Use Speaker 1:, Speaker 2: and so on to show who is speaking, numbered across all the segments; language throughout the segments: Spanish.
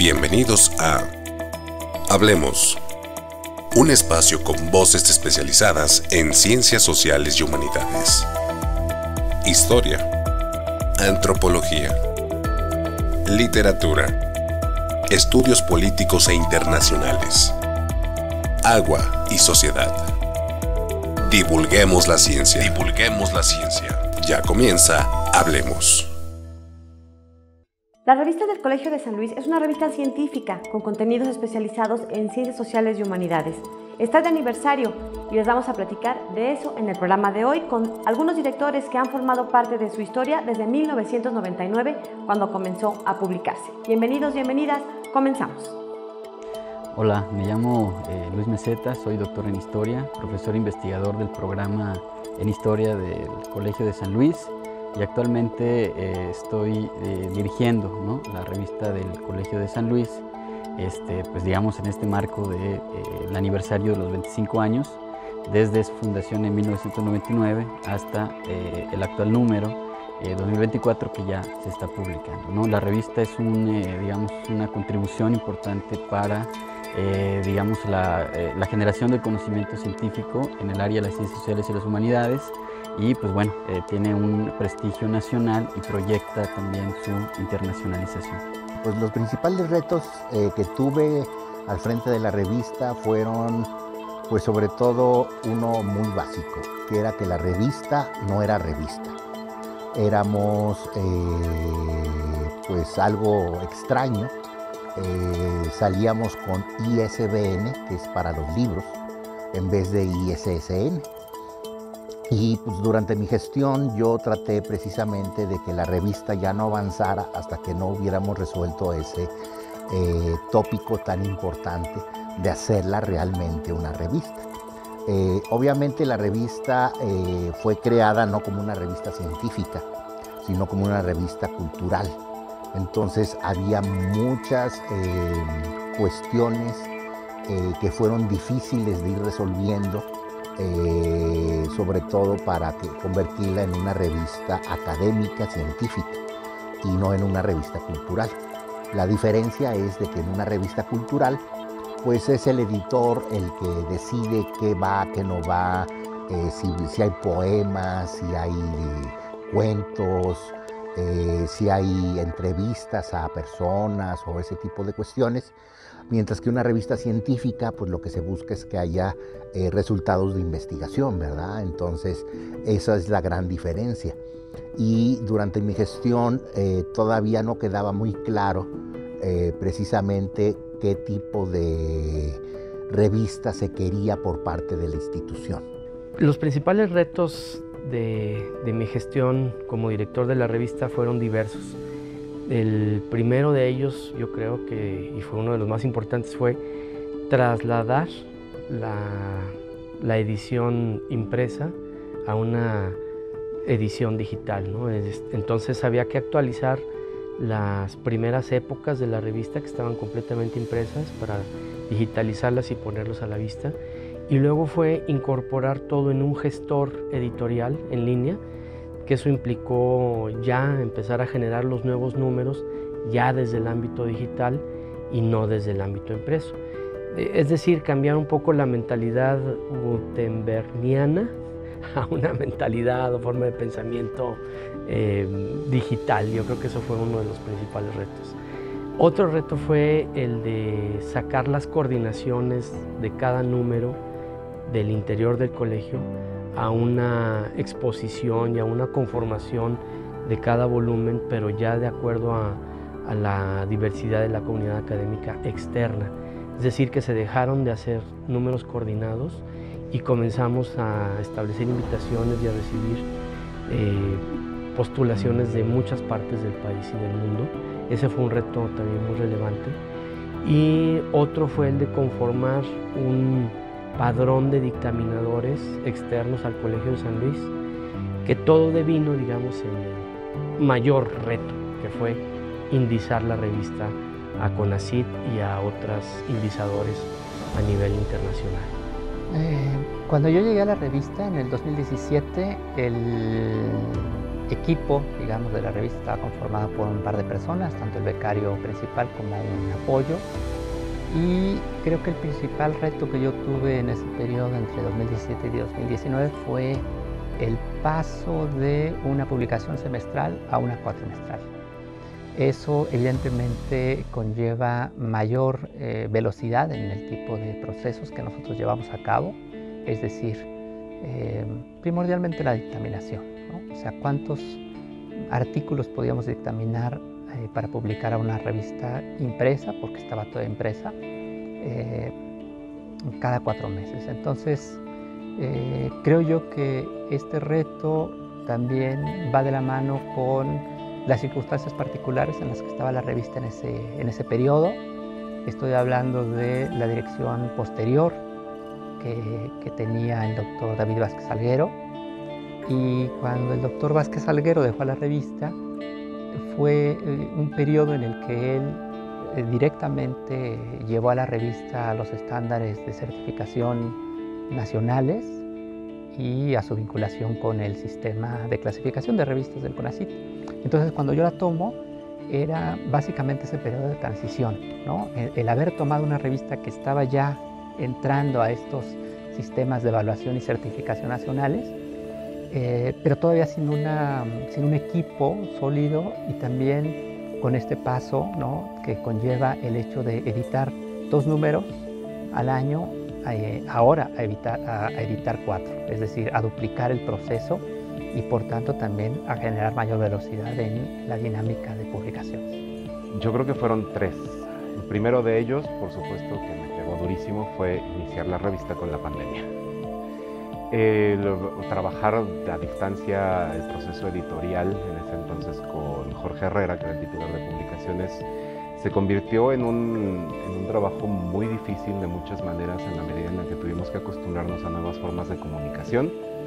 Speaker 1: Bienvenidos a Hablemos, un espacio con voces especializadas en ciencias sociales y humanidades, historia, antropología, literatura, estudios políticos e internacionales, agua y sociedad. Divulguemos la ciencia. Divulguemos la ciencia. Ya comienza Hablemos.
Speaker 2: La revista del Colegio de San Luis es una revista científica con contenidos especializados en ciencias sociales y humanidades. Está de aniversario y les vamos a platicar de eso en el programa de hoy con algunos directores que han formado parte de su historia desde 1999, cuando comenzó a publicarse. Bienvenidos, bienvenidas, comenzamos.
Speaker 3: Hola, me llamo Luis Meseta, soy doctor en Historia, profesor investigador del programa en Historia del Colegio de San Luis y actualmente estoy dirigiendo la revista del Colegio de San Luis, pues digamos en este marco del aniversario de los 25 años, desde su fundación en 1999 hasta el actual número 2024 que ya se está publicando, ¿no? La revista es una contribución importante para la generación del conocimiento científico en el área de las ciencias sociales y las humanidades y pues bueno, tiene un prestigio nacional y proyecta también su internacionalización.
Speaker 4: Pues los principales retos que tuve al frente de la revista fueron pues sobre todo uno muy básico, que era que la revista no era revista. Éramos pues algo extraño. Salíamos con ISBN, que es para los libros, en vez de ISSN. Y pues durante mi gestión yo traté precisamente de que la revista ya no avanzara hasta que no hubiéramos resuelto ese tópico tan importante de hacerla realmente una revista. Obviamente la revista fue creada no como una revista científica, sino como una revista cultural. Entonces había muchas cuestiones que fueron difíciles de ir resolviendo, sobre todo para convertirla en una revista académica, científica, y no en una revista cultural. La diferencia es de que en una revista cultural, pues es el editor el que decide qué va, qué no va, si hay poemas, si hay cuentos, si hay entrevistas a personas o ese tipo de cuestiones, mientras que una revista científica, pues lo que se busca es que haya resultados de investigación, ¿verdad? Entonces, esa es la gran diferencia. Y durante mi gestión todavía no quedaba muy claro precisamente qué tipo de revista se quería por parte de la institución.
Speaker 5: Los principales retos de mi gestión como director de la revista fueron diversos. El primero de ellos, yo creo que, y fue uno de los más importantes, fue trasladar la edición impresa a una edición digital, ¿no? Entonces había que actualizar las primeras épocas de la revista que estaban completamente impresas para digitalizarlas y ponerlos a la vista. Y luego fue incorporar todo en un gestor editorial en línea, que eso implicó ya empezar a generar los nuevos números ya desde el ámbito digital y no desde el ámbito impreso. Es decir, cambiar un poco la mentalidad gutenbergiana a una mentalidad o forma de pensamiento digital. Yo creo que eso fue uno de los principales retos. Otro reto fue el de sacar las coordinaciones de cada número del interior del colegio a una exposición y a una conformación de cada volumen, pero ya de acuerdo a la diversidad de la comunidad académica externa. Es decir, que se dejaron de hacer números coordinados y comenzamos a establecer invitaciones y a recibir postulaciones de muchas partes del país y del mundo. Ese fue un reto también muy relevante. Y otro fue el de conformar un padrón de dictaminadores externos al Colegio de San Luis, que todo devino, digamos, en el mayor reto, que fue indizar la revista a CONACYT y a otros indizadores a nivel internacional.
Speaker 6: Cuando yo llegué a la revista en el 2017, equipo, digamos, de la revista estaba conformado por un par de personas, tanto el becario principal como un apoyo. Y creo que el principal reto que yo tuve en ese periodo entre 2017 y 2019 fue el paso de una publicación semestral a una cuatrimestral. Eso evidentemente conlleva mayor velocidad en el tipo de procesos que nosotros llevamos a cabo, es decir, primordialmente la dictaminación, ¿no? O sea, cuántos artículos podíamos dictaminar para publicar a una revista impresa, porque estaba toda impresa, cada 4 meses. Entonces, creo yo que este reto también va de la mano con las circunstancias particulares en las que estaba la revista en ese periodo. Estoy hablando de la dirección posterior que tenía el doctor David Vázquez Salguero, y cuando el doctor Vázquez Salguero dejó la revista, fue un periodo en el que él directamente llevó a la revista a los estándares de certificación nacionales y a su vinculación con el sistema de clasificación de revistas del CONACYT. Entonces, cuando yo la tomo, era básicamente ese periodo de transición, ¿no? El haber tomado una revista que estaba ya entrando a estos sistemas de evaluación y certificación nacionales, pero todavía sin un equipo sólido, y también con este paso, ¿no?, que conlleva el hecho de editar 2 números al año, ahora a editar 4, es decir, a duplicar el proceso y por tanto también a generar mayor velocidad en la dinámica de publicación.
Speaker 7: Yo creo que fueron 3. El primero de ellos, por supuesto, que me pegó durísimo, fue iniciar la revista con la pandemia. Trabajar a distancia el proceso editorial, en ese entonces con Jorge Herrera, que era el titular de publicaciones, se convirtió en un trabajo muy difícil de muchas maneras, en la medida en la que tuvimos que acostumbrarnos a nuevas formas de comunicación,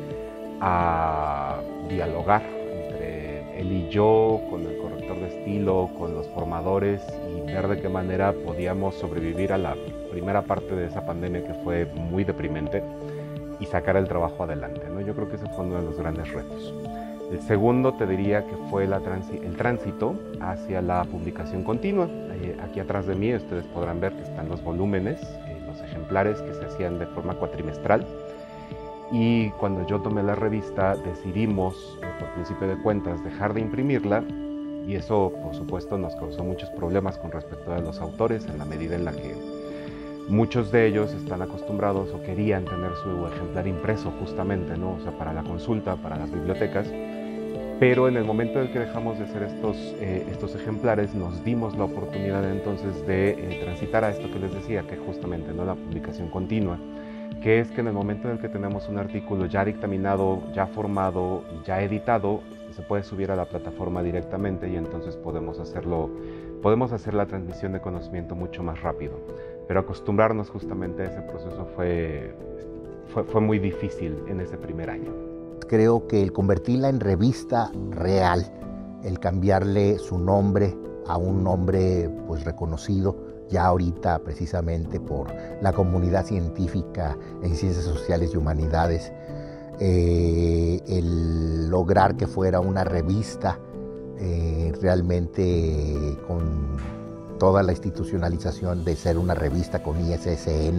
Speaker 7: a dialogar entre él y yo, con el corrector de estilo, con los formadores, y ver de qué manera podíamos sobrevivir a la primera parte de esa pandemia, que fue muy deprimente, y sacar el trabajo adelante, ¿no? Yo creo que ese fue uno de los grandes retos. El segundo te diría que fue el tránsito hacia la publicación continua. Aquí atrás de mí ustedes podrán ver que están los volúmenes, los ejemplares que se hacían de forma cuatrimestral. Y cuando yo tomé la revista decidimos, por principio de cuentas, dejar de imprimirla, y eso por supuesto nos causó muchos problemas con respecto a los autores, en la medida en la que muchos de ellos están acostumbrados o querían tener su ejemplar impreso justamente, ¿no? O sea, para la consulta, para las bibliotecas. Pero en el momento en el que dejamos de hacer estos ejemplares, nos dimos la oportunidad entonces de transitar a esto que les decía, que justamente, ¿no?, la publicación continua, que es que en el momento en el que tenemos un artículo ya dictaminado, ya formado, ya editado, se puede subir a la plataforma directamente, y entonces podemos hacer la transmisión de conocimiento mucho más rápido. Pero acostumbrarnos justamente a ese proceso fue muy difícil en ese primer año.
Speaker 4: Creo que el convertirla en revista real, el cambiarle su nombre a un nombre pues reconocido ya ahorita precisamente por la comunidad científica en ciencias sociales y humanidades, el lograr que fuera una revista realmente con toda la institucionalización de ser una revista con ISSN,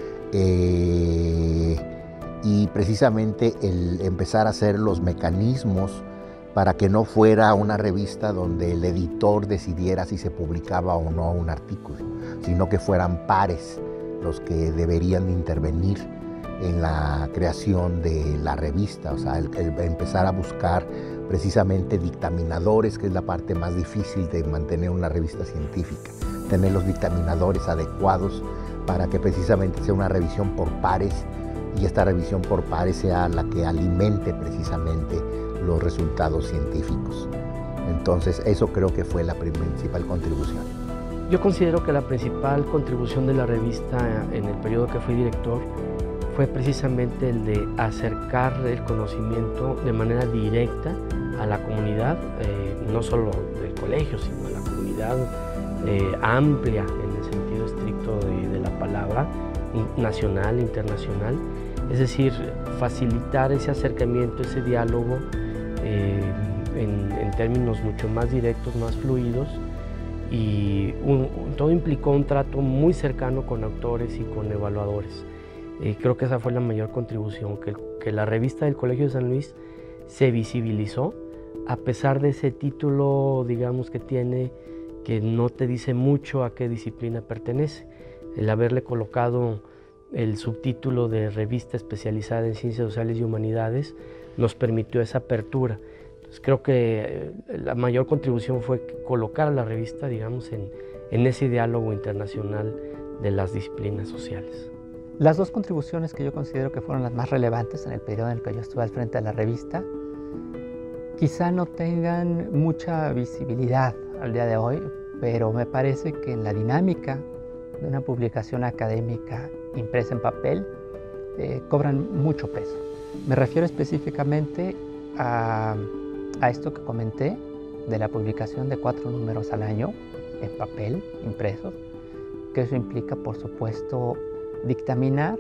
Speaker 4: y precisamente el empezar a hacer los mecanismos para que no fuera una revista donde el editor decidiera si se publicaba o no un artículo, sino que fueran pares los que deberían intervenir en la creación de la revista. O sea, el empezar a buscar precisamente dictaminadores, que es la parte más difícil de mantener una revista científica, tener los dictaminadores adecuados para que precisamente sea una revisión por pares, y esta revisión por pares sea la que alimente precisamente los resultados científicos. Entonces, eso creo que fue la principal contribución.
Speaker 5: Yo considero que la principal contribución de la revista en el periodo que fui director fue precisamente el de acercar el conocimiento de manera directa a la comunidad, no solo del colegio, sino a la comunidad amplia en el sentido estricto de la palabra, nacional, internacional. Es decir, facilitar ese acercamiento, ese diálogo en términos mucho más directos, más fluidos, y todo implicó un trato muy cercano con autores y con evaluadores. Creo que esa fue la mayor contribución, que la revista del Colegio de San Luis se visibilizó, a pesar de ese título, digamos, que tiene, que no te dice mucho a qué disciplina pertenece. El haberle colocado el subtítulo de revista especializada en ciencias sociales y humanidades nos permitió esa apertura. Entonces, creo que la mayor contribución fue colocar a la revista, digamos, en ese diálogo internacional de las disciplinas sociales.
Speaker 6: Las dos contribuciones que yo considero que fueron las más relevantes en el periodo en el que yo estuve al frente de la revista quizá no tengan mucha visibilidad al día de hoy, pero me parece que en la dinámica de una publicación académica impresa en papel cobran mucho peso. Me refiero específicamente a esto que comenté de la publicación de 4 números al año en papel, impresos, que eso implica, por supuesto, dictaminar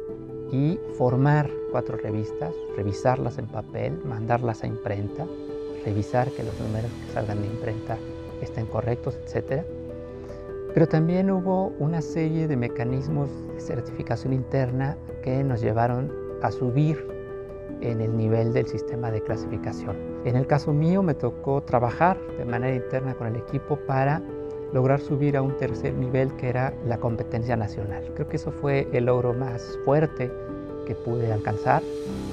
Speaker 6: y formar 4 revistas, revisarlas en papel, mandarlas a imprenta, revisar que los números que salgan de imprenta estén correctos, etc. Pero también hubo una serie de mecanismos de certificación interna que nos llevaron a subir en el nivel del sistema de clasificación. En el caso mío me tocó trabajar de manera interna con el equipo para lograr subir a un tercer nivel, que era la competencia nacional. Creo que eso fue el logro más fuerte que pude alcanzar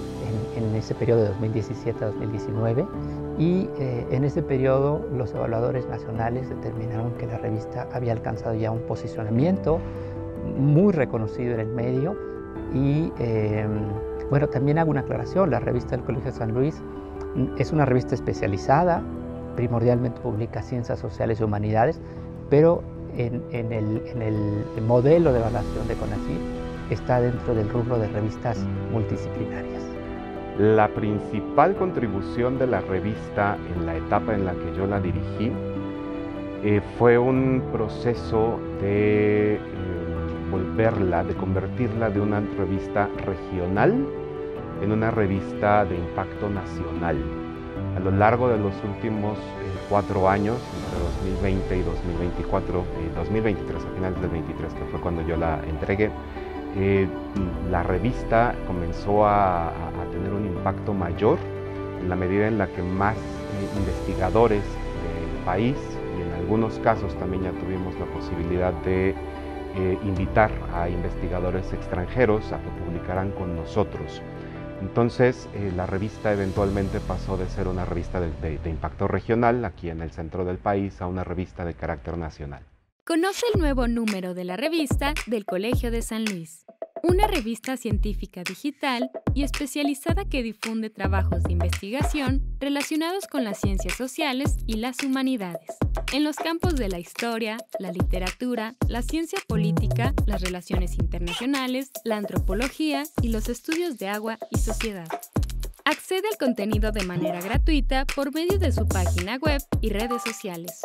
Speaker 6: en ese periodo de 2017 a 2019, y en ese periodo los evaluadores nacionales determinaron que la revista había alcanzado ya un posicionamiento muy reconocido en el medio. Y bueno, también hago una aclaración: la revista del Colegio de San Luis es una revista especializada, primordialmente publica ciencias sociales y humanidades, pero en el modelo de evaluación de CONACYT está dentro del rubro de revistas multidisciplinarias.
Speaker 7: La principal contribución de la revista en la etapa en la que yo la dirigí fue un proceso de de convertirla de una revista regional en una revista de impacto nacional. A lo largo de los últimos 4 años, entre 2020 y 2024, 2023, a finales del 23, que fue cuando yo la entregué, la revista comenzó a tener un impacto mayor en la medida en la que más investigadores del país, y en algunos casos también ya tuvimos la posibilidad de invitar a investigadores extranjeros a que publicaran con nosotros. Entonces, la revista eventualmente pasó de ser una revista de impacto regional aquí en el centro del país a una revista de carácter nacional.
Speaker 8: Conoce el nuevo número de la revista del Colegio de San Luis, una revista científica digital y especializada que difunde trabajos de investigación relacionados con las ciencias sociales y las humanidades, en los campos de la historia, la literatura, la ciencia política, las relaciones internacionales, la antropología y los estudios de agua y sociedad. Accede al contenido de manera gratuita por medio de su página web y redes sociales.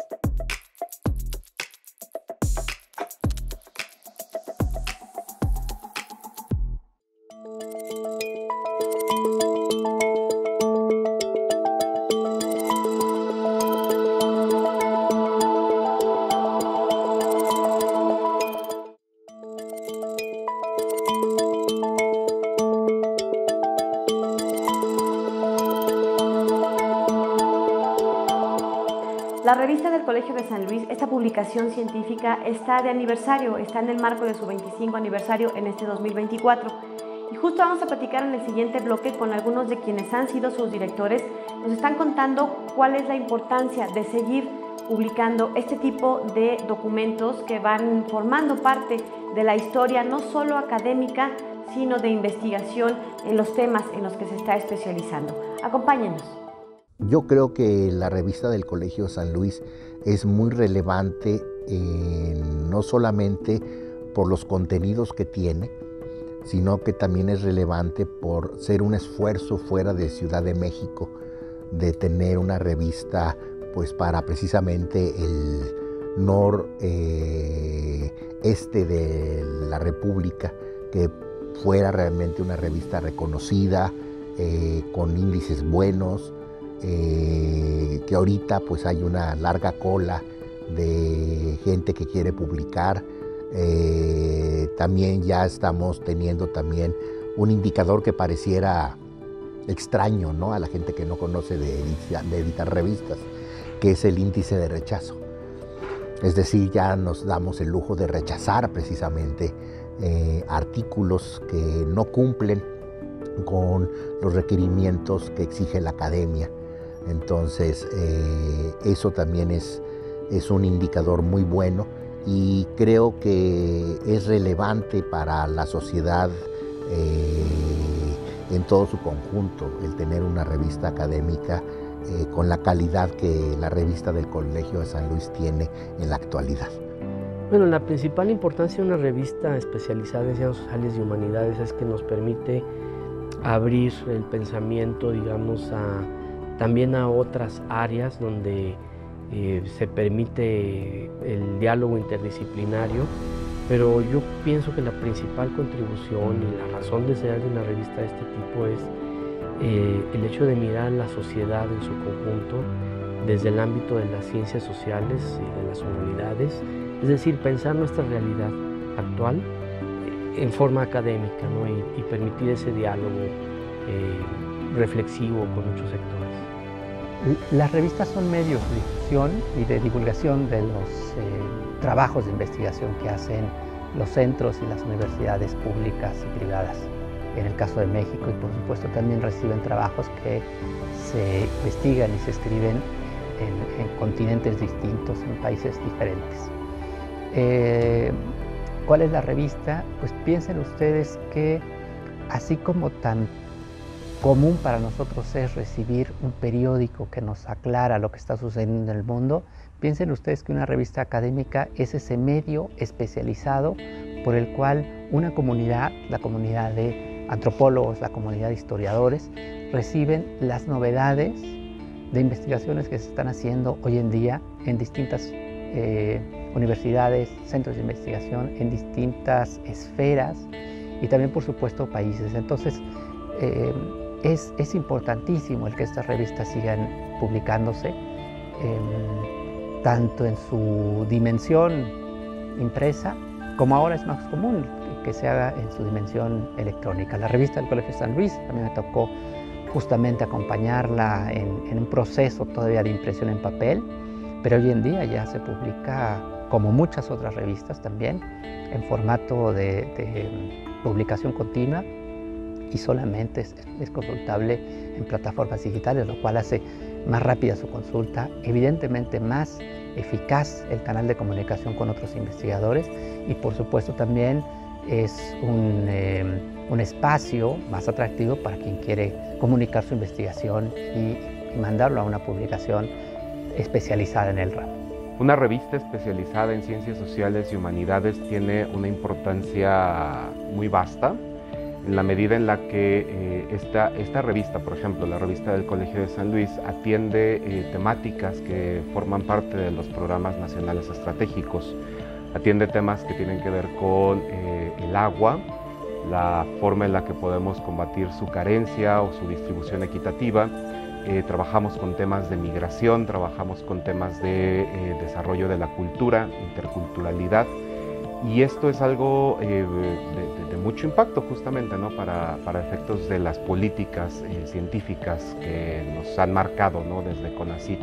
Speaker 2: La revista del Colegio de San Luis, esta publicación científica, está de aniversario, está en el marco de su 25 aniversario en este 2024. Y justo vamos a platicar en el siguiente bloque con algunos de quienes han sido sus directores. Nos están contando cuál es la importancia de seguir publicando este tipo de documentos que van formando parte de la historia, no solo académica, sino de investigación en los temas en los que se está especializando. Acompáñenos.
Speaker 4: Yo creo que la revista del Colegio San Luis es muy relevante, no solamente por los contenidos que tiene, sino que también es relevante por ser un esfuerzo fuera de Ciudad de México, de tener una revista pues para precisamente el noreste de la República, que fuera realmente una revista reconocida, con índices buenos, que ahorita pues hay una larga cola de gente que quiere publicar. También ya estamos teniendo también un indicador que pareciera extraño, ¿no?, a la gente que no conoce de editar revistas, que es el índice de rechazo. Es decir, ya nos damos el lujo de rechazar precisamente artículos que no cumplen con los requerimientos que exige la academia. Entonces, eso también es un indicador muy bueno y creo que es relevante para la sociedad en todo su conjunto el tener una revista académica con la calidad que la revista del Colegio de San Luis tiene en la actualidad.
Speaker 5: Bueno, la principal importancia de una revista especializada en ciencias sociales y humanidades es que nos permite abrir el pensamiento, digamos, también a otras áreas donde se permite el diálogo interdisciplinario, pero yo pienso que la principal contribución y la razón de ser de una revista de este tipo es el hecho de mirar la sociedad en su conjunto desde el ámbito de las ciencias sociales y de las humanidades, es decir, pensar nuestra realidad actual en forma académica, ¿no? y permitir ese diálogo reflexivo con muchos sectores.
Speaker 6: Las revistas son medios de difusión y de divulgación de los trabajos de investigación que hacen los centros y las universidades públicas y privadas. En el caso de México, y por supuesto también reciben trabajos que se investigan y se escriben en continentes distintos, en países diferentes. ¿Cuál es la revista? Pues piensen ustedes que así como tan común para nosotros es recibir un periódico que nos aclara lo que está sucediendo en el mundo, piensen ustedes que una revista académica es ese medio especializado por el cual una comunidad, la comunidad de antropólogos, la comunidad de historiadores, reciben las novedades de investigaciones que se están haciendo hoy en día en distintas universidades, centros de investigación, en distintas esferas y también, por supuesto, países. Entonces, es importantísimo el que estas revistas sigan publicándose, tanto en su dimensión impresa, como ahora es más común que se haga en su dimensión electrónica. La revista del Colegio de San Luis, a mí me tocó justamente acompañarla en un proceso todavía de impresión en papel, pero hoy en día ya se publica, como muchas otras revistas también, en formato de publicación continua y solamente es consultable en plataformas digitales, lo cual hace más rápida su consulta, evidentemente más eficaz el canal de comunicación con otros investigadores y por supuesto también es un espacio más atractivo para quien quiere comunicar su investigación y mandarlo a una publicación especializada en el ramo.
Speaker 7: Una revista especializada en ciencias sociales y humanidades tiene una importancia muy vasta en la medida en la que esta revista, por ejemplo, la revista del Colegio de San Luis, atiende temáticas que forman parte de los programas nacionales estratégicos. Atiende temas que tienen que ver con el agua, la forma en la que podemos combatir su carencia o su distribución equitativa. Trabajamos con temas de migración, trabajamos con temas de desarrollo de la cultura, interculturalidad. Y esto es algo de mucho impacto justamente, ¿no? para efectos de las políticas científicas que nos han marcado, ¿no? Desde CONACYT,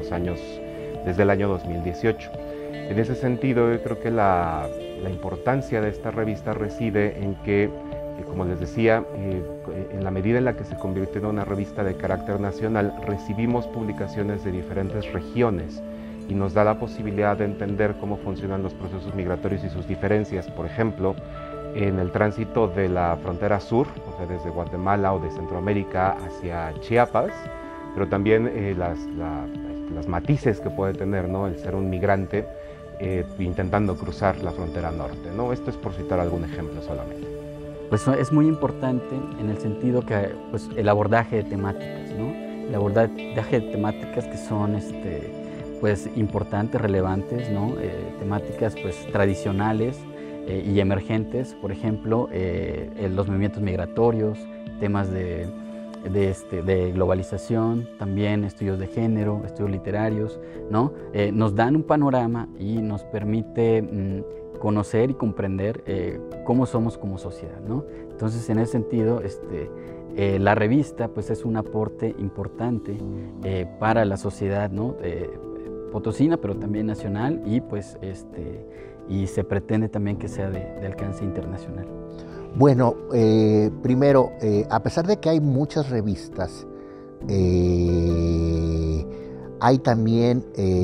Speaker 7: desde el año 2018. En ese sentido, yo creo que la importancia de esta revista reside en que, como les decía, en la medida en la que se convirtió en una revista de carácter nacional, recibimos publicaciones de diferentes regiones y nos da la posibilidad de entender cómo funcionan los procesos migratorios y sus diferencias. Por ejemplo, en el tránsito de la frontera sur, o sea, desde Guatemala o de Centroamérica hacia Chiapas, pero también las matices que puede tener, ¿no? El ser un migrante intentando cruzar la frontera norte, ¿no? Esto es por citar algún ejemplo solamente.
Speaker 3: Pues es muy importante en el sentido que pues, el abordaje de temáticas, ¿no? El abordaje de temáticas que son pues, importantes, relevantes, ¿no? Temáticas pues, tradicionales y emergentes, por ejemplo, los movimientos migratorios, temas de de globalización, también estudios de género, estudios literarios, ¿no? Nos dan un panorama y nos permite conocer y comprender cómo somos como sociedad, ¿no? Entonces, en ese sentido, la revista pues, es un aporte importante para la sociedad, ¿no? Potosina, pero también nacional, y pues y se pretende también que sea de alcance internacional.
Speaker 4: Bueno, primero, a pesar de que hay muchas revistas, hay también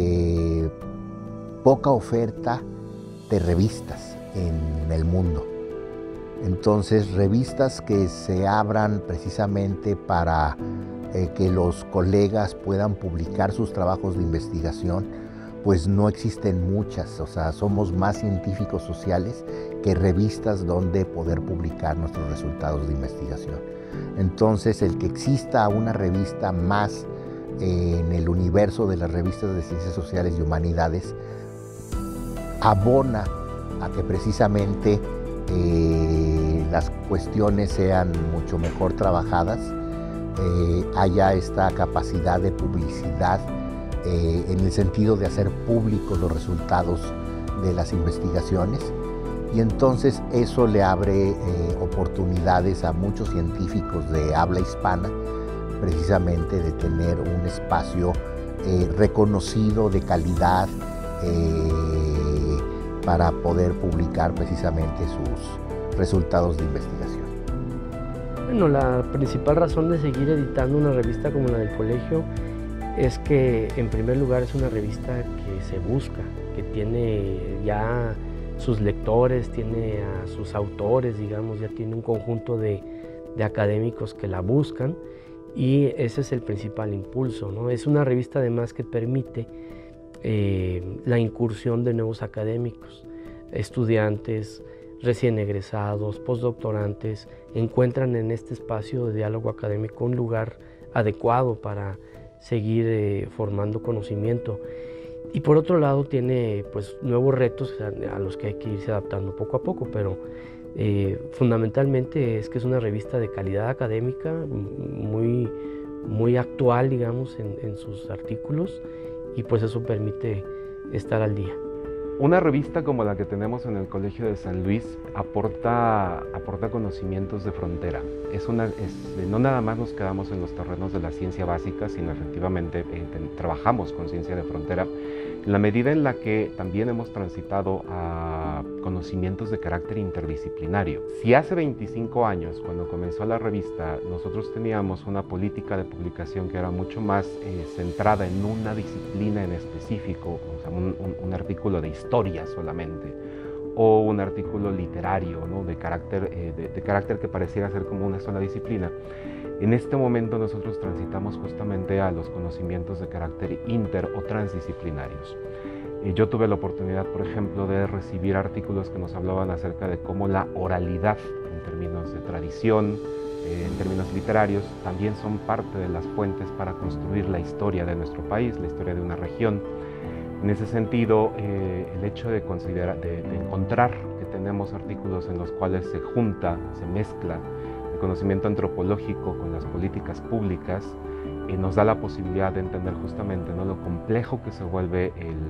Speaker 4: poca oferta de revistas en el mundo. Entonces, revistas que se abran precisamente para que los colegas puedan publicar sus trabajos de investigación, pues no existen muchas. O sea, somos más científicos sociales que revistas donde poder publicar nuestros resultados de investigación. Entonces, el que exista una revista más en el universo de las revistas de ciencias sociales y humanidades abona a que precisamente las cuestiones sean mucho mejor trabajadas, haya esta capacidad de publicidad en el sentido de hacer públicos los resultados de las investigaciones, y entonces eso le abre oportunidades a muchos científicos de habla hispana, precisamente de tener un espacio reconocido de calidad para poder publicar precisamente sus resultados de investigación.
Speaker 5: Bueno, la principal razón de seguir editando una revista como la del colegio es que, en primer lugar, es una revista que se busca, que tiene ya sus lectores, tiene a sus autores, digamos, ya tiene un conjunto de académicos que la buscan, y ese es el principal impulso, ¿no? Es una revista además que permite la incursión de nuevos académicos, estudiantes, recién egresados, postdoctorantes, encuentran en este espacio de diálogo académico un lugar adecuado para seguir formando conocimiento. Y por otro lado tiene pues nuevos retos a los que hay que irse adaptando poco a poco, pero fundamentalmente es que es una revista de calidad académica, muy actual, digamos, en sus artículos, y pues eso permite estar al día.
Speaker 7: Una revista como la que tenemos en el Colegio de San Luis aporta conocimientos de frontera. No nada más nos quedamos en los terrenos de la ciencia básica, sino efectivamente trabajamos con ciencia de frontera, en la medida en la que también hemos transitado a conocimientos de carácter interdisciplinario. Si hace 25 años, cuando comenzó la revista, nosotros teníamos una política de publicación que era mucho más centrada en una disciplina en específico, o sea, un artículo de historia solamente, o un artículo literario, ¿no? de carácter que pareciera ser como una sola disciplina. En este momento nosotros transitamos justamente a los conocimientos de carácter inter o transdisciplinarios. Yo tuve la oportunidad, por ejemplo, de recibir artículos que nos hablaban acerca de cómo la oralidad, en términos de tradición, en términos literarios, también son parte de las fuentes para construir la historia de nuestro país, la historia de una región. En ese sentido, el hecho de encontrar que tenemos artículos en los cuales se junta, se mezcla el conocimiento antropológico con las políticas públicas, nos da la posibilidad de entender justamente, ¿no?, lo complejo que se vuelve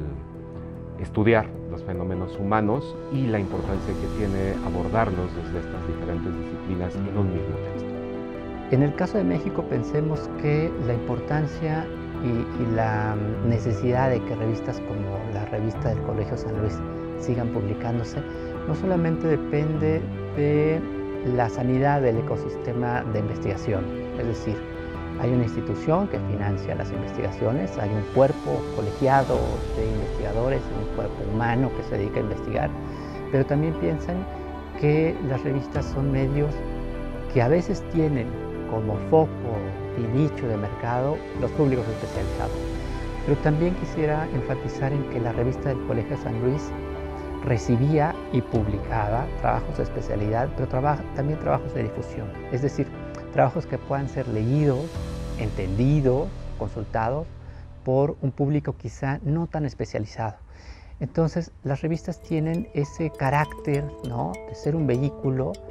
Speaker 7: el estudiar los fenómenos humanos y la importancia que tiene abordarlos desde estas diferentes disciplinas en un mismo texto.
Speaker 6: En el caso de México, pensemos que la importancia y la necesidad de que revistas como la revista del Colegio San Luis sigan publicándose no solamente depende de la sanidad del ecosistema de investigación, es decir, hay una institución que financia las investigaciones, hay un cuerpo colegiado de investigadores, un cuerpo humano que se dedica a investigar, pero también piensan que las revistas son medios que a veces tienen como foco y nicho de mercado los públicos especializados. Pero también quisiera enfatizar en que la revista del Colegio San Luis recibía y publicaba trabajos de especialidad, pero también trabajos de difusión, es decir, trabajos que puedan ser leídos, entendidos, consultados por un público quizá no tan especializado. Entonces, las revistas tienen ese carácter, ¿no?, de ser un vehículo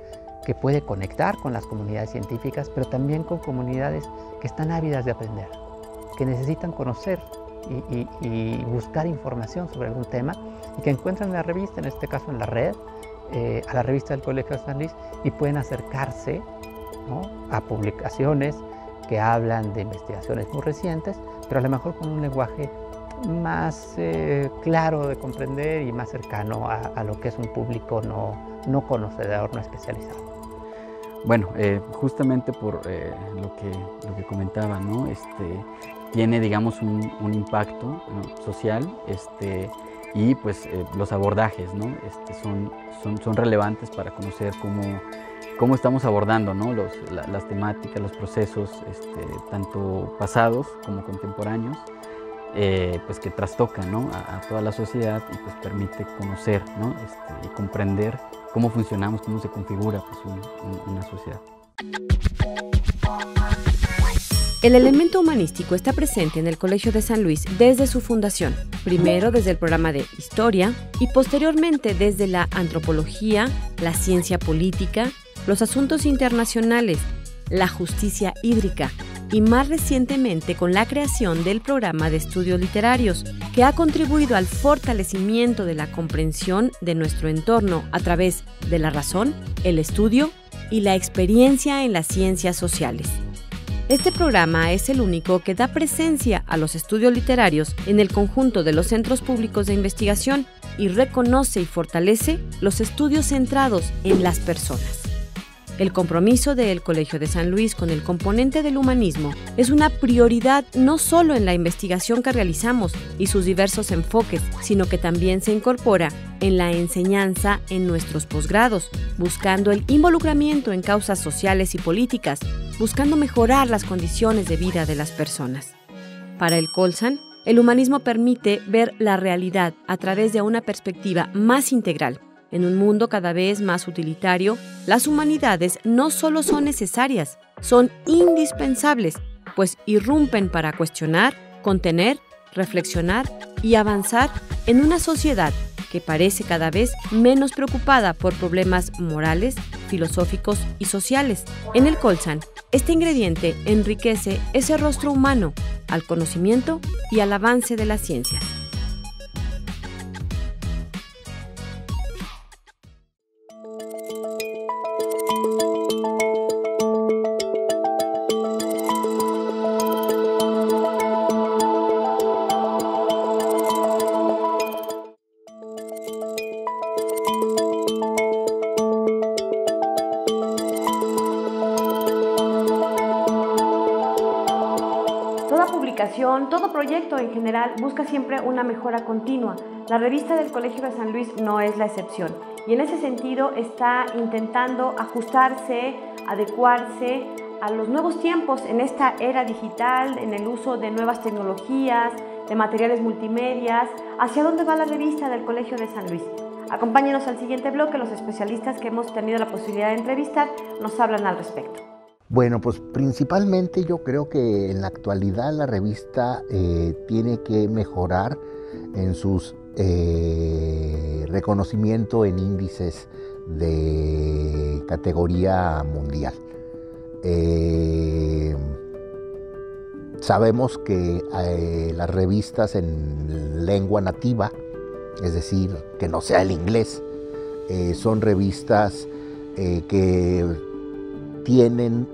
Speaker 6: que puede conectar con las comunidades científicas, pero también con comunidades que están ávidas de aprender, que necesitan conocer y buscar información sobre algún tema y que encuentran en la revista, en este caso en la red, a la revista del Colegio de San Luis, y pueden acercarse, ¿no?, a publicaciones que hablan de investigaciones muy recientes, pero a lo mejor con un lenguaje más claro de comprender y más cercano a lo que es un público no conocedor, no especializado.
Speaker 3: Bueno, justamente por lo que comentaba, ¿no? Tiene, digamos, un impacto, ¿no?, social, y pues los abordajes, ¿no?, son relevantes para conocer cómo estamos abordando, ¿no?, las temáticas, los procesos, tanto pasados como contemporáneos, pues que trastocan, ¿no?, a toda la sociedad, y pues permite conocer, ¿no?, y comprender cómo funcionamos, cómo se configura pues una sociedad.
Speaker 2: El elemento humanístico está presente en el Colegio de San Luis desde su fundación, primero desde el programa de Historia y posteriormente desde la Antropología, la Ciencia Política, los Asuntos Internacionales, la Justicia Hídrica y más recientemente con la creación del programa de Estudios Literarios, que ha contribuido al fortalecimiento de la comprensión de nuestro entorno a través de la razón, el estudio y la experiencia en las ciencias sociales. Este programa es el único que da presencia a los estudios literarios en el conjunto de los centros públicos de investigación y reconoce y fortalece los estudios centrados en las personas. El compromiso del Colegio de San Luis con el componente del humanismo es una prioridad no solo en la investigación que realizamos y sus diversos enfoques, sino que también se incorpora en la enseñanza en nuestros posgrados, buscando el involucramiento en causas sociales y políticas, buscando mejorar las condiciones de vida de las personas. Para el Colsan, el humanismo permite ver la realidad a través de una perspectiva más integral. En un mundo cada vez más utilitario, las humanidades no solo son necesarias, son indispensables, pues irrumpen para cuestionar, contener, reflexionar y avanzar en una sociedad que parece cada vez menos preocupada por problemas morales, filosóficos y sociales. En el Colsan, este ingrediente enriquece ese rostro humano al conocimiento y al avance de las ciencias. Todo proyecto en general busca siempre una mejora continua. La revista del Colegio de San Luis no es la excepción y en ese sentido está intentando ajustarse, adecuarse a los nuevos tiempos en esta era digital, en el uso de nuevas tecnologías, de materiales multimedias. ¿Hacia dónde va la revista del Colegio de San Luis? Acompáñenos al siguiente bloque, los especialistas que hemos tenido la posibilidad de entrevistar nos hablan al respecto.
Speaker 4: Bueno, pues principalmente yo creo que en la actualidad la revista tiene que mejorar en sus reconocimiento en índices de categoría mundial. Sabemos que las revistas en lengua nativa, es decir, que no sea el inglés, son revistas que tienen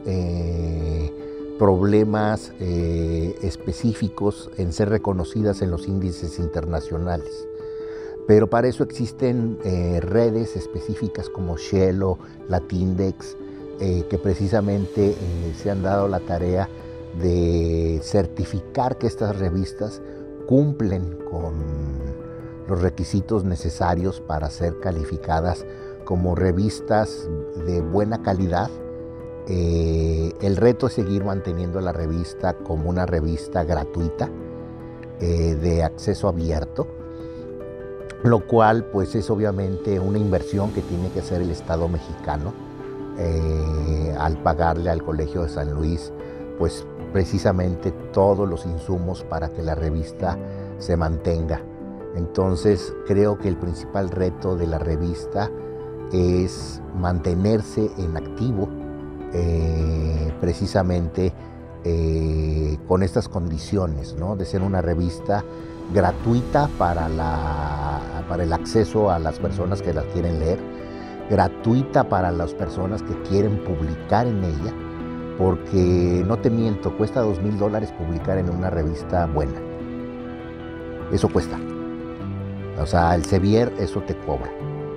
Speaker 4: problemas específicos en ser reconocidas en los índices internacionales. Pero para eso existen redes específicas como Shello, Latindex, que precisamente se han dado la tarea de certificar que estas revistas cumplen con los requisitos necesarios para ser calificadas como revistas de buena calidad. El reto es seguir manteniendo la revista como una revista gratuita, de acceso abierto, lo cual pues es obviamente una inversión que tiene que hacer el Estado mexicano al pagarle al Colegio de San Luis pues precisamente todos los insumos para que la revista se mantenga. Entonces creo que el principal reto de la revista es mantenerse en activo precisamente con estas condiciones, ¿no? De ser una revista gratuita para el acceso a las personas que la quieren leer, gratuita para las personas que quieren publicar en ella, porque no te miento, cuesta $2,000 publicar en una revista buena. Eso cuesta. O sea, el Sevier eso te cobra.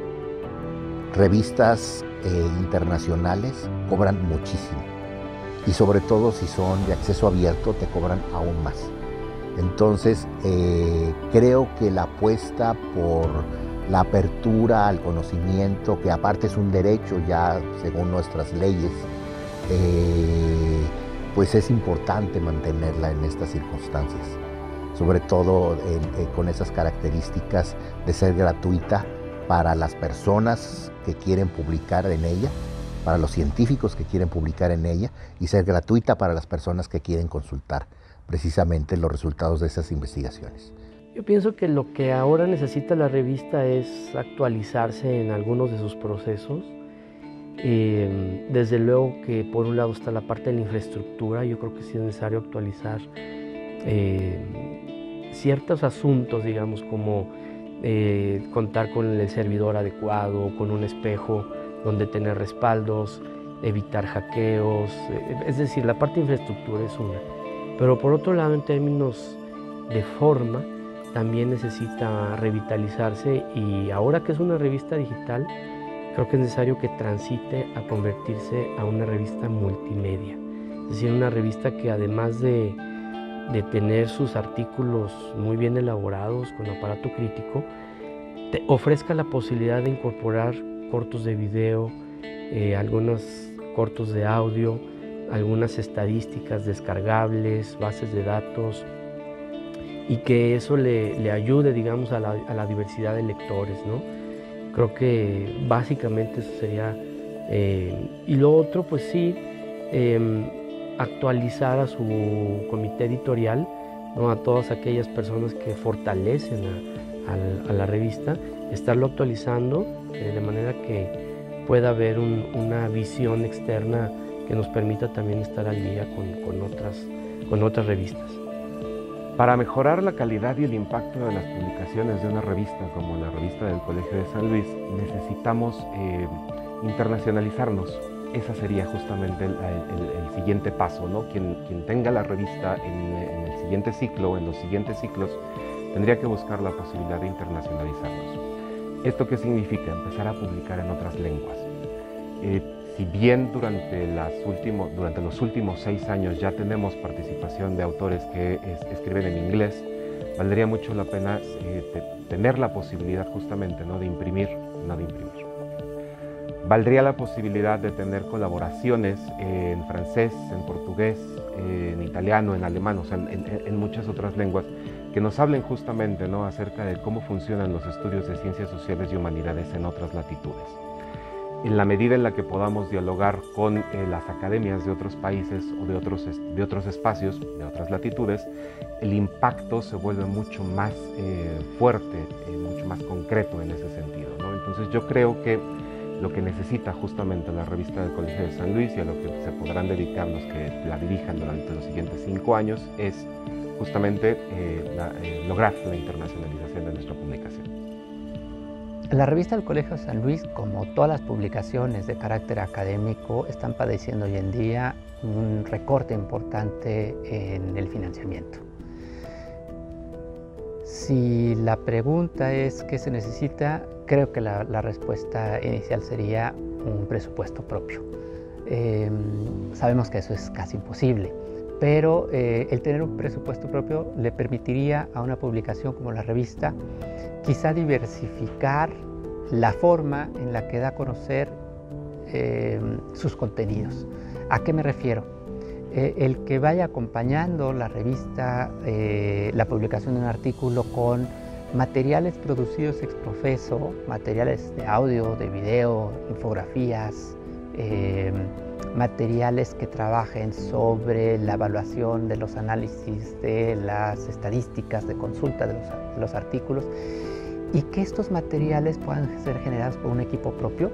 Speaker 4: Revistas internacionales cobran muchísimo. Y sobre todo si son de acceso abierto te cobran aún más. Entonces, creo que la apuesta por la apertura al conocimiento, que aparte es un derecho ya según nuestras leyes, pues es importante mantenerla en estas circunstancias, sobre todo con esas características de ser gratuita para las personas que quieren publicar en ella, para los científicos que quieren publicar en ella, y ser gratuita para las personas que quieren consultar precisamente los resultados de esas investigaciones.
Speaker 5: Yo pienso que lo que ahora necesita la revista es actualizarse en algunos de sus procesos. Desde luego que por un lado está la parte de la infraestructura. Yo creo que sí es necesario actualizar ciertos asuntos, digamos, como contar con el servidor adecuado, con un espejo donde tener respaldos, evitar hackeos, es decir, la parte de infraestructura es una. Pero por otro lado, en términos de forma, también necesita revitalizarse, y ahora que es una revista digital, creo que es necesario que transite a convertirse a una revista multimedia. Es decir, una revista que además de tener sus artículos muy bien elaborados con aparato crítico, te ofrezca la posibilidad de incorporar cortos de video, algunos cortos de audio, algunas estadísticas descargables, bases de datos, y que eso le ayude, digamos, a la diversidad de lectores, ¿no? Creo que básicamente eso sería. Y lo otro, pues sí, actualizar a su comité editorial, ¿no? A todas aquellas personas que fortalecen a la revista, estarlo actualizando de manera que pueda haber una visión externa que nos permita también estar al día con otras revistas.
Speaker 7: Para mejorar la calidad y el impacto de las publicaciones de una revista como la revista del Colegio de San Luis, necesitamos internacionalizarnos. Ese sería justamente el siguiente paso, ¿no? Quien tenga la revista en el siguiente ciclo o en los siguientes ciclos tendría que buscar la posibilidad de internacionalizarnos. ¿Esto qué significa? Empezar a publicar en otras lenguas. Si bien durante los últimos 6 años ya tenemos participación de autores que escriben en inglés, valdría mucho la pena tener la posibilidad justamente, ¿no? de imprimir. Valdría la posibilidad de tener colaboraciones en francés, en portugués, en italiano, en alemán, o sea, en muchas otras lenguas que nos hablen justamente, ¿no? acerca de cómo funcionan los estudios de ciencias sociales y humanidades en otras latitudes. En la medida en la que podamos dialogar con las academias de otros países o de otros espacios, de otras latitudes, el impacto se vuelve mucho más fuerte, mucho más concreto en ese sentido, ¿no? Entonces yo creo que lo que necesita justamente la revista del Colegio de San Luis, y a lo que se podrán dedicar los que la dirijan durante los siguientes 5 años, es justamente lograr la internacionalización de nuestra publicación.
Speaker 6: La revista del Colegio de San Luis, como todas las publicaciones de carácter académico, están padeciendo hoy en día un recorte importante en el financiamiento. Si la pregunta es ¿qué se necesita? Creo que la respuesta inicial sería un presupuesto propio. Sabemos que eso es casi imposible, pero el tener un presupuesto propio le permitiría a una publicación como la revista quizá diversificar la forma en la que da a conocer sus contenidos. ¿A qué me refiero? El que vaya acompañando la revista, la publicación de un artículo con materiales producidos ex professo, materiales de audio, de video, infografías, materiales que trabajen sobre la evaluación de los análisis de las estadísticas de consulta de los artículos, y que estos materiales puedan ser generados por un equipo propio.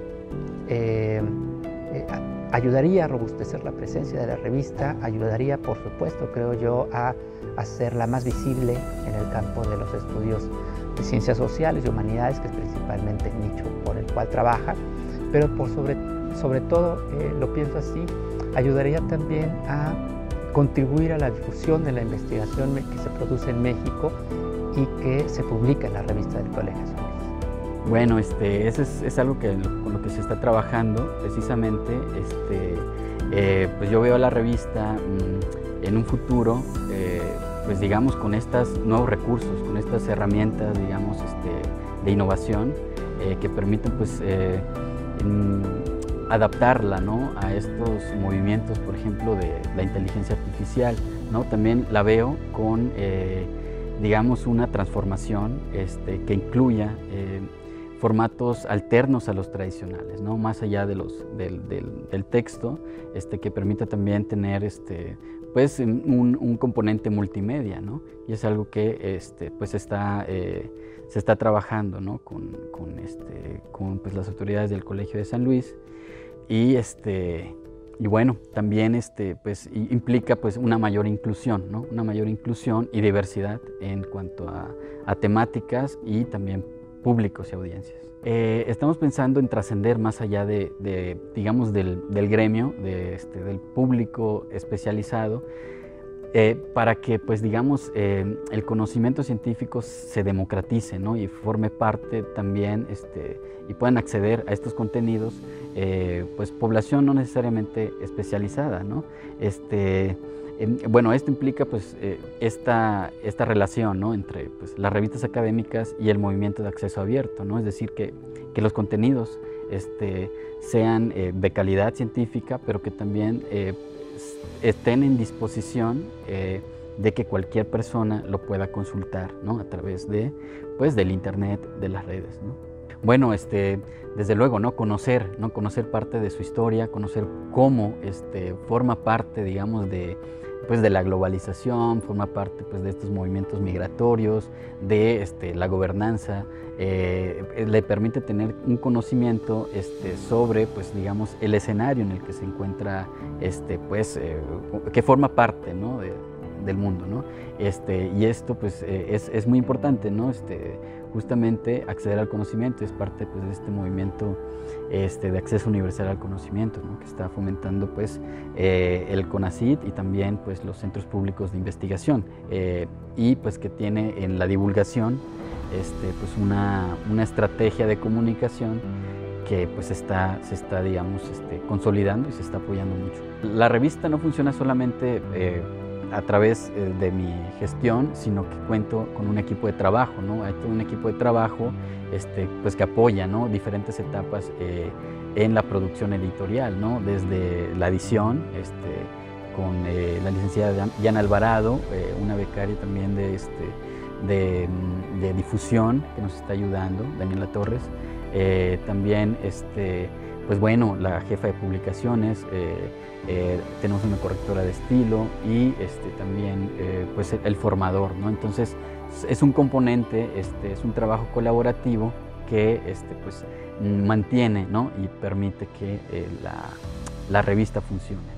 Speaker 6: Ayudaría a robustecer la presencia de la revista, ayudaría, por supuesto, creo yo, a hacerla más visible en el campo de los estudios de ciencias sociales y humanidades, que es principalmente el nicho por el cual trabaja, pero sobre todo, lo pienso así, ayudaría también a contribuir a la difusión de la investigación que se produce en México y que se publica en la revista del Colegio de San Luis.
Speaker 3: Bueno, eso es algo con lo que se está trabajando precisamente. Pues yo veo la revista en un futuro, pues digamos, con estos nuevos recursos, con estas herramientas, digamos, de innovación que permiten pues adaptarla, ¿no?, a estos movimientos, por ejemplo, de la inteligencia artificial, ¿no? También la veo con, digamos, una transformación que incluya formatos alternos a los tradicionales, ¿no?, más allá de del texto, que permita también tener pues un componente multimedia, ¿no? Y es algo que pues se está trabajando, ¿no?, con pues las autoridades del Colegio de San Luis, y bueno, también pues implica pues una mayor inclusión, ¿no?, una mayor inclusión y diversidad en cuanto a temáticas y también públicos y audiencias. Estamos pensando en trascender más allá digamos, del gremio, del público especializado, para que, pues, digamos, el conocimiento científico se democratice, ¿no?, y forme parte también, y puedan acceder a estos contenidos, pues, población no necesariamente especializada, ¿no? Bueno, esto implica pues esta relación, ¿no?, entre pues las revistas académicas y el movimiento de acceso abierto, ¿no? Es decir, que los contenidos sean de calidad científica, pero que también estén en disposición de que cualquier persona lo pueda consultar, ¿no?, a través del internet, de las redes, ¿no? Bueno, desde luego, ¿no?, conocer parte de su historia, conocer cómo forma parte, digamos, pues de la globalización, forma parte pues de estos movimientos migratorios, de la gobernanza, le permite tener un conocimiento sobre, pues, digamos, el escenario en el que se encuentra, pues, que forma parte, ¿no?, del mundo, ¿no? Y esto pues es muy importante, ¿no? Justamente acceder al conocimiento es parte pues de este movimiento de acceso universal al conocimiento, ¿no?, que está fomentando pues el CONACYT y también pues los centros públicos de investigación, y pues que tiene en la divulgación pues una estrategia de comunicación que pues se está digamos consolidando y se está apoyando mucho. La revista no funciona solamente a través de mi gestión, sino que cuento con un equipo de trabajo, ¿no? Hay todo un equipo de trabajo pues que apoya, ¿no?, diferentes etapas en la producción editorial, ¿no?, desde la edición, con la licenciada Yana Alvarado, una becaria también de difusión que nos está ayudando, Daniela Torres, también pues bueno, la jefa de publicaciones, tenemos una correctora de estilo y también pues el formador, ¿no? Entonces es un componente, es un trabajo colaborativo que pues mantiene, ¿no?, y permite que la revista funcione.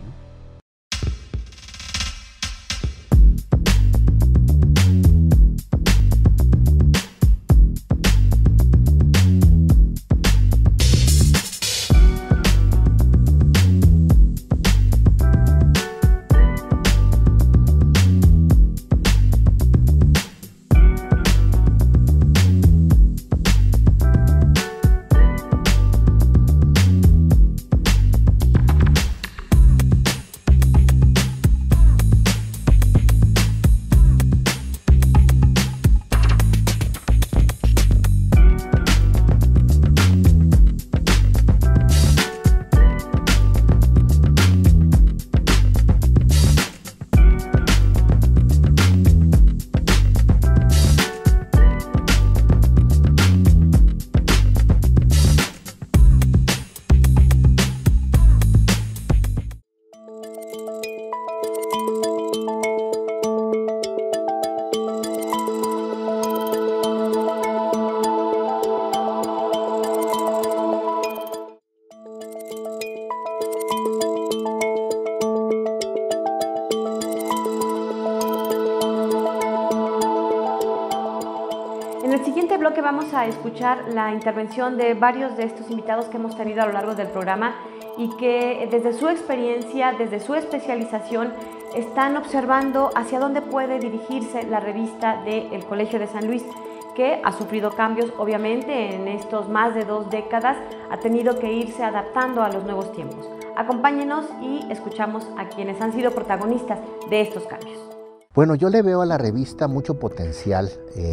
Speaker 2: creo que vamos a escuchar la intervención de varios de estos invitados que hemos tenido a lo largo del programa y que desde su experiencia, desde su especialización, están observando hacia dónde puede dirigirse la revista del Colegio de San Luis, que ha sufrido cambios, obviamente, en estos más de 2 décadas, ha tenido que irse adaptando a los nuevos tiempos. Acompáñenos y escuchamos a quienes han sido protagonistas de estos cambios.
Speaker 4: Bueno, yo le veo a la revista mucho potencial,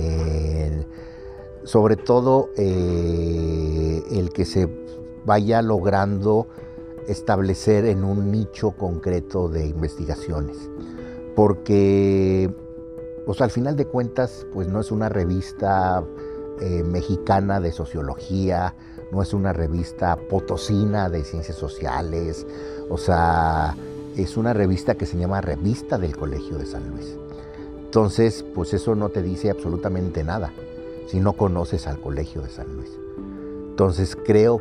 Speaker 4: sobre todo el que se vaya logrando establecer en un nicho concreto de investigaciones, porque pues, al final de cuentas pues, no es una revista mexicana de sociología, no es una revista potosina de ciencias sociales, o sea, es una revista que se llama Revista del Colegio de San Luis. Entonces, pues eso no te dice absolutamente nada si no conoces al Colegio de San Luis. Entonces, creo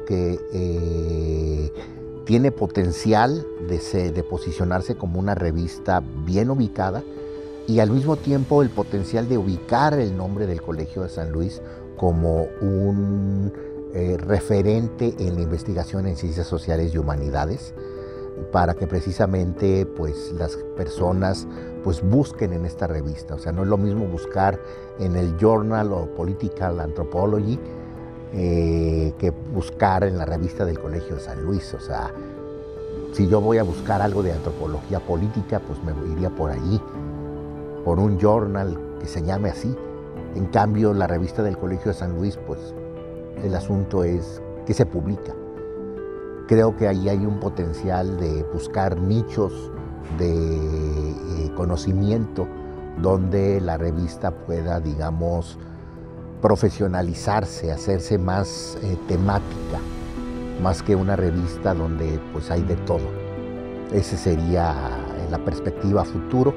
Speaker 4: que tiene potencial de posicionarse como una revista bien ubicada y al mismo tiempo el potencial de ubicar el nombre del Colegio de San Luis como un referente en la investigación en ciencias sociales y humanidades, para que precisamente pues, las personas pues, busquen en esta revista. O sea, no es lo mismo buscar en el Journal of Political Anthropology que buscar en la revista del Colegio de San Luis. O sea, si yo voy a buscar algo de antropología política, pues me iría por allí, por un journal que se llame así. En cambio, la revista del Colegio de San Luis, pues el asunto es que se publica. Creo que ahí hay un potencial de buscar nichos de conocimiento donde la revista pueda, digamos, profesionalizarse, hacerse más temática, más que una revista donde pues hay de todo. Ese sería la perspectiva futuro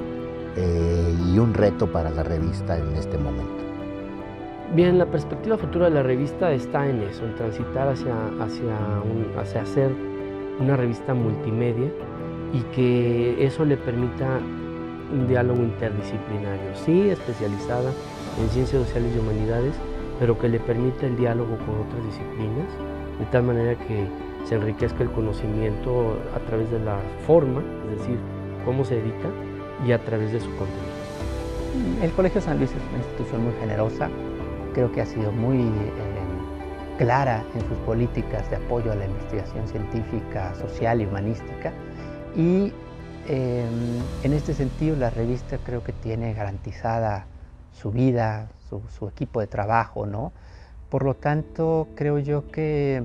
Speaker 4: y un reto para la revista en este momento.
Speaker 5: Bien, la perspectiva futura de la revista está en eso, en transitar hacia hacer una revista multimedia y que eso le permita un diálogo interdisciplinario, sí especializada en ciencias sociales y humanidades, pero que le permita el diálogo con otras disciplinas, de tal manera que se enriquezca el conocimiento a través de la forma, es decir, cómo se edita, y a través de su contenido.
Speaker 6: El Colegio San Luis es una institución muy generosa, creo que ha sido muy clara en sus políticas de apoyo a la investigación científica, social y humanística, y en este sentido la revista creo que tiene garantizada su vida, su equipo de trabajo, ¿no? Por lo tanto, creo yo que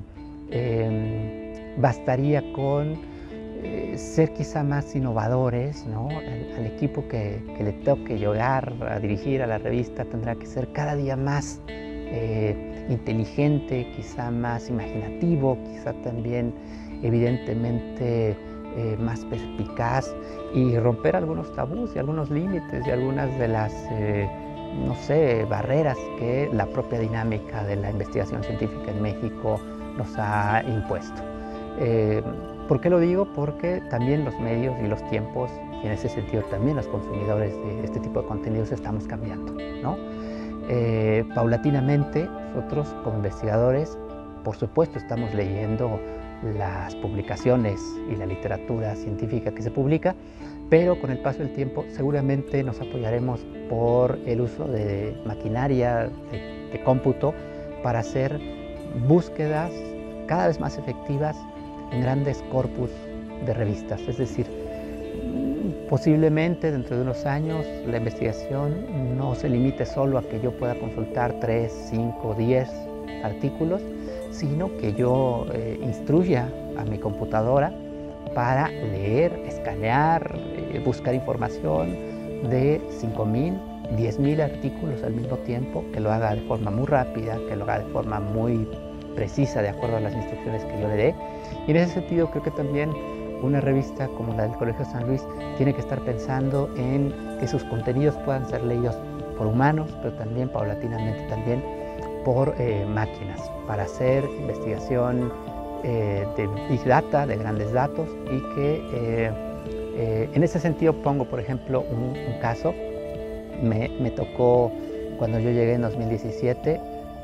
Speaker 6: bastaría con ser quizá más innovadores, ¿no? Al equipo que le toque llegar a dirigir a la revista tendrá que ser cada día más inteligente, quizá más imaginativo, quizá también evidentemente más perspicaz y romper algunos tabús y algunos límites y algunas de las no sé, barreras que la propia dinámica de la investigación científica en México nos ha impuesto. ¿Por qué lo digo? Porque también los medios y los tiempos, y en ese sentido también los consumidores de este tipo de contenidos estamos cambiando, ¿no? Paulatinamente, nosotros como investigadores, por supuesto, estamos leyendo las publicaciones y la literatura científica que se publica, pero con el paso del tiempo seguramente nos apoyaremos por el uso de maquinaria, de cómputo, para hacer búsquedas cada vez más efectivas en grandes corpus de revistas. Es decir, posiblemente dentro de unos años la investigación no se limite solo a que yo pueda consultar 3, 5, 10 artículos, sino que yo instruya a mi computadora para leer, escanear, buscar información de 5,000, 10,000 artículos al mismo tiempo, que lo haga de forma muy rápida, que lo haga de forma muy precisa de acuerdo a las instrucciones que yo le dé. Y en ese sentido creo que también una revista como la del Colegio San Luis tiene que estar pensando en que sus contenidos puedan ser leídos por humanos, pero también paulatinamente también por máquinas, para hacer investigación de Big Data, de grandes datos, y que en ese sentido pongo, por ejemplo, un caso. Me tocó, cuando yo llegué en 2017,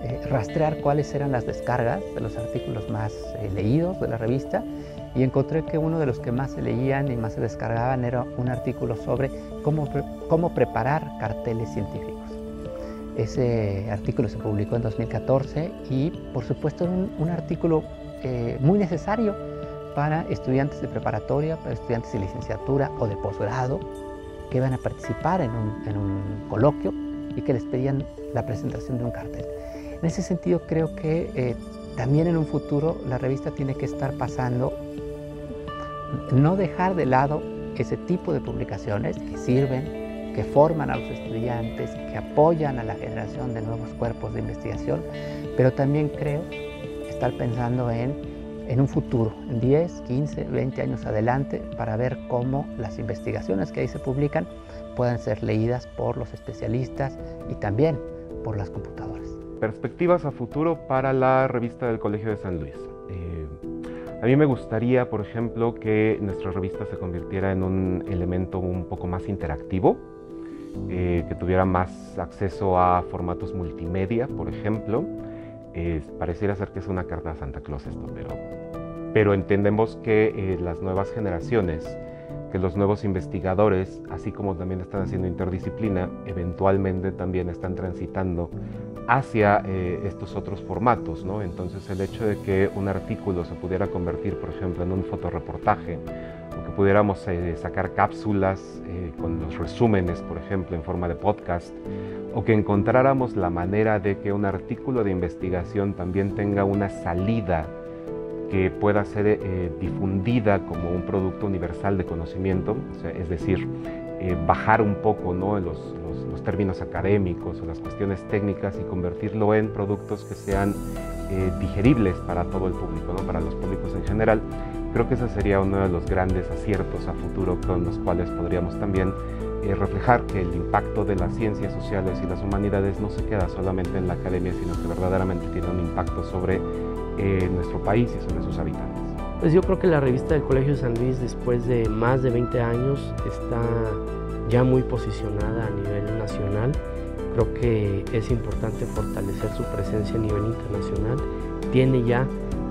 Speaker 6: rastrear cuáles eran las descargas de los artículos más leídos de la revista, y encontré que uno de los que más se leían y más se descargaban era un artículo sobre cómo preparar carteles científicos. Ese artículo se publicó en 2014 y, por supuesto, un artículo muy necesario para estudiantes de preparatoria, para estudiantes de licenciatura o de posgrado que iban a participar en un coloquio y que les pedían la presentación de un cartel. En ese sentido, creo que también en un futuro la revista tiene que estar pasando, no dejar de lado ese tipo de publicaciones que sirven, que forman a los estudiantes, que apoyan a la generación de nuevos cuerpos de investigación, pero también creo estar pensando en un futuro, en 10, 15, 20 años adelante, para ver cómo las investigaciones que ahí se publican puedan ser leídas por los especialistas y también por las computadoras.
Speaker 7: Perspectivas a futuro para la revista del Colegio de San Luis. A mí me gustaría, por ejemplo, que nuestra revista se convirtiera en un elemento un poco más interactivo, que tuviera más acceso a formatos multimedia, por ejemplo. Pareciera ser que es una carta a Santa Claus esto, pero entendemos que las nuevas generaciones, que los nuevos investigadores, así como también están haciendo interdisciplina, eventualmente también están transitando hacia estos otros formatos, ¿no? Entonces el hecho de que un artículo se pudiera convertir, por ejemplo, en un fotoreportaje, o que pudiéramos sacar cápsulas con los resúmenes, por ejemplo, en forma de podcast, o que encontráramos la manera de que un artículo de investigación también tenga una salida que pueda ser difundida como un producto universal de conocimiento, o sea, es decir, bajar un poco, ¿no?, los términos académicos o las cuestiones técnicas y convertirlo en productos que sean digeribles para todo el público, ¿no?, para los públicos en general. Creo que ese sería uno de los grandes aciertos a futuro con los cuales podríamos también reflejar que el impacto de las ciencias sociales y las humanidades no se queda solamente en la academia, sino que verdaderamente tiene un impacto sobre nuestro país y sobre sus habitantes.
Speaker 5: Pues yo creo que la revista del Colegio de San Luis, después de más de 20 años, está ya muy posicionada a nivel nacional. Creo que es importante fortalecer su presencia a nivel internacional. Tiene ya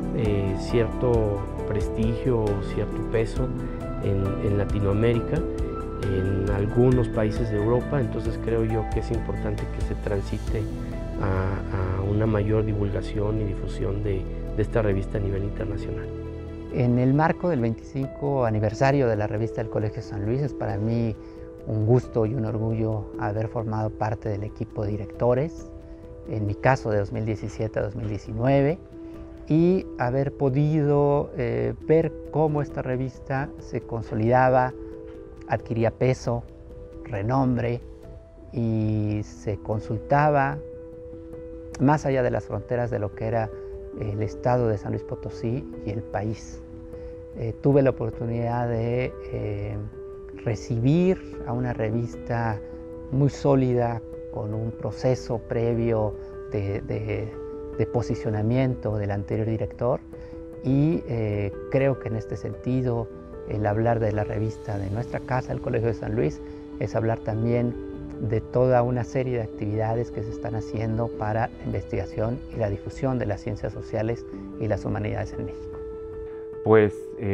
Speaker 5: cierto prestigio, cierto peso en Latinoamérica, en algunos países de Europa, entonces creo yo que es importante que se transite a una mayor divulgación y difusión de esta revista a nivel internacional.
Speaker 6: En el marco del 25 aniversario de la revista del Colegio de San Luis, es para mí un gusto y un orgullo haber formado parte del equipo de directores, en mi caso de 2017 a 2019, y haber podido ver cómo esta revista se consolidaba, adquiría peso, renombre y se consultaba más allá de las fronteras de lo que era el estado de San Luis Potosí y el país. Tuve la oportunidad de recibir a una revista muy sólida, con un proceso previo de posicionamiento del anterior director, y creo que en este sentido el hablar de la revista de nuestra casa, el Colegio de San Luis, es hablar también de toda una serie de actividades que se están haciendo para la investigación y la difusión de las ciencias sociales y las humanidades en México.
Speaker 7: Pues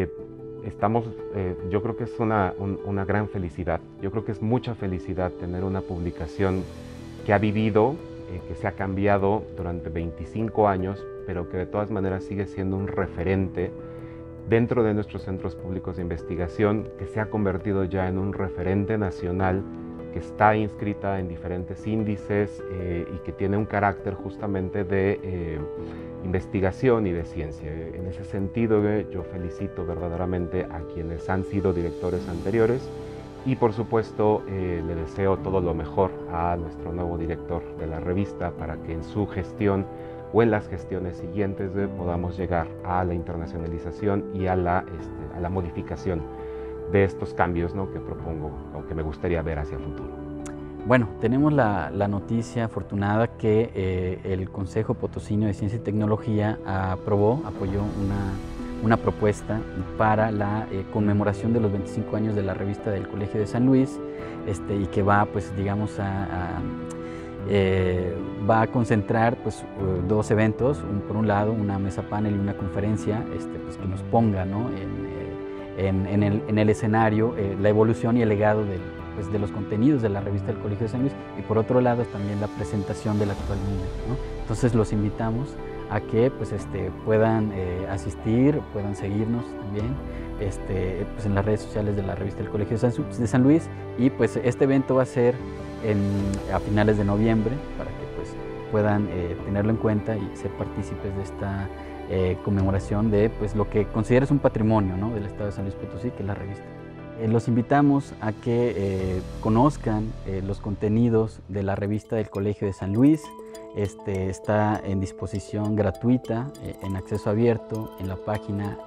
Speaker 7: yo creo que es una gran felicidad. Yo creo que es mucha felicidad tener una publicación que ha vivido, que se ha cambiado durante 25 años, pero que de todas maneras sigue siendo un referente dentro de nuestros centros públicos de investigación, que se ha convertido ya en un referente nacional, que está inscrita en diferentes índices y que tiene un carácter justamente de investigación y de ciencia. En ese sentido, yo felicito verdaderamente a quienes han sido directores anteriores y, por supuesto, le deseo todo lo mejor a nuestro nuevo director de la revista para que en su gestión o en las gestiones siguientes podamos llegar a la internacionalización y a la modificación de estos cambios, ¿no?, que propongo o que me gustaría ver hacia el futuro.
Speaker 3: Bueno, tenemos la noticia afortunada que el Consejo Potosino de Ciencia y Tecnología apoyó una propuesta para la conmemoración de los 25 años de la revista del Colegio de San Luis, y que va, pues, digamos, va a concentrar pues, 2 eventos, por un lado una mesa panel y una conferencia pues, que nos ponga, ¿no? en el escenario la evolución y el legado de los contenidos de la revista del Colegio de San Luis, y por otro lado también la presentación del actual número, ¿no? Entonces los invitamos a que pues, puedan asistir, puedan seguirnos también pues, en las redes sociales de la revista del Colegio de San Luis, y pues este evento va a ser a finales de noviembre para que pues, puedan tenerlo en cuenta y ser partícipes de esta conmemoración de pues, lo que consideras un patrimonio, ¿no? del Estado de San Luis Potosí, que es la revista. Los invitamos a que conozcan los contenidos de la revista del Colegio de San Luis. Está en disposición gratuita, en acceso abierto, en la página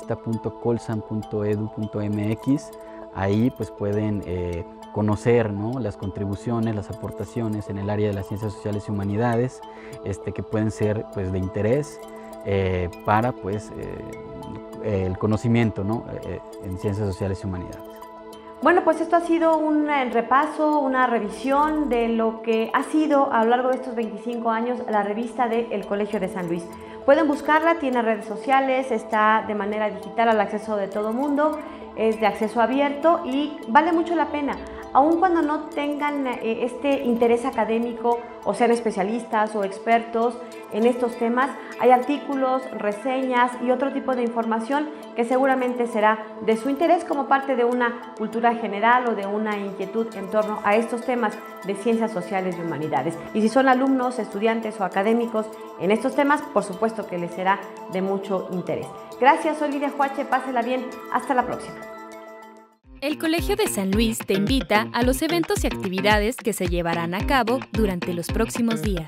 Speaker 3: revista.colsan.edu.mx. Ahí pues, pueden conocer, ¿no? las contribuciones, las aportaciones en el área de las ciencias sociales y humanidades que pueden ser pues, de interés para pues, el conocimiento, ¿no? en ciencias sociales y humanidades.
Speaker 2: Bueno, pues esto ha sido un repaso, una revisión de lo que ha sido a lo largo de estos 25 años la revista del Colegio de San Luis. Pueden buscarla, tiene redes sociales, está de manera digital al acceso de todo mundo, es de acceso abierto y vale mucho la pena. Aun cuando no tengan este interés académico o sean especialistas o expertos en estos temas, hay artículos, reseñas y otro tipo de información que seguramente será de su interés como parte de una cultura general o de una inquietud en torno a estos temas de ciencias sociales y humanidades. Y si son alumnos, estudiantes o académicos en estos temas, por supuesto que les será de mucho interés. Gracias, soy Lidia Huache, pásela bien, hasta la próxima.
Speaker 8: El Colegio de San Luis te invita a los eventos y actividades que se llevarán a cabo durante los próximos días.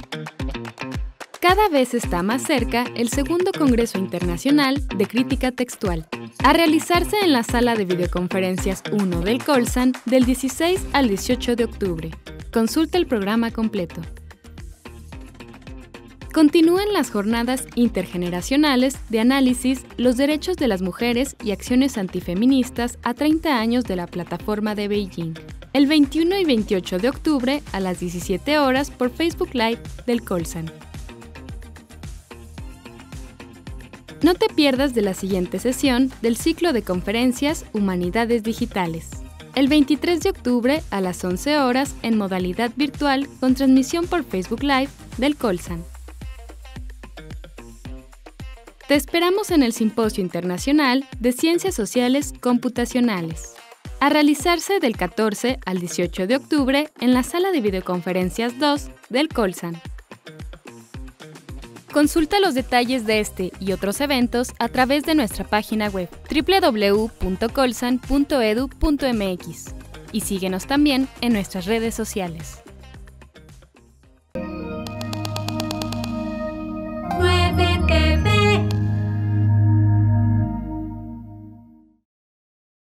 Speaker 8: Cada vez está más cerca el segundo Congreso Internacional de Crítica Textual, a realizarse en la Sala de Videoconferencias 1 del Colsan del 16 al 18 de octubre. Consulta el programa completo. Continúan las jornadas intergeneracionales de análisis Los derechos de las mujeres y acciones antifeministas a 30 años de la plataforma de Beijing, el 21 y 28 de octubre a las 17 horas por Facebook Live del Colsan. No te pierdas de la siguiente sesión del ciclo de conferencias Humanidades Digitales, el 23 de octubre a las 11 horas en modalidad virtual con transmisión por Facebook Live del Colsan. Te esperamos en el Simposio Internacional de Ciencias Sociales Computacionales, a realizarse del 14 al 18 de octubre en la Sala de Videoconferencias 2 del Colsan. Consulta los detalles de este y otros eventos a través de nuestra página web www.colsan.edu.mx y síguenos también en nuestras redes sociales.